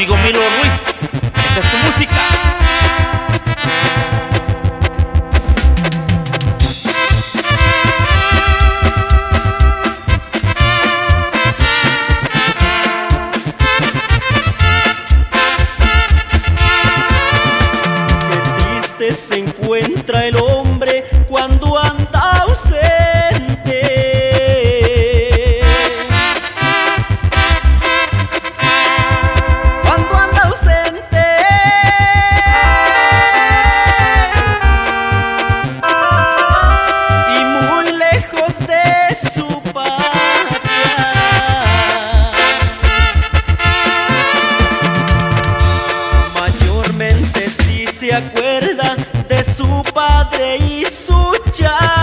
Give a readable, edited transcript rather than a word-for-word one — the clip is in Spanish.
amigo Milo Ruiz. Esta es tu música. Se encuentra el hombre cuando anda ausente. Cuando anda ausente. Y muy lejos de su patria. Mayormente si se acuerda de su padre y su chavo.